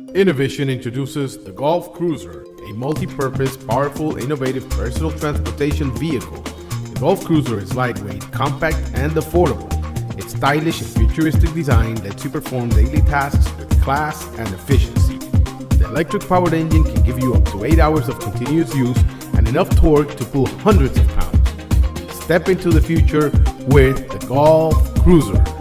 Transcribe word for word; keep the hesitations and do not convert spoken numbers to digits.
Innovision introduces the Golf Cruiser, a multi-purpose, powerful, innovative personal transportation vehicle. The Golf Cruiser is lightweight, compact, and affordable. Its stylish and futuristic design lets you perform daily tasks with class and efficiency. The electric-powered engine can give you up to eight hours of continuous use and enough torque to pull hundreds of pounds. Step into the future with the Golf Cruiser.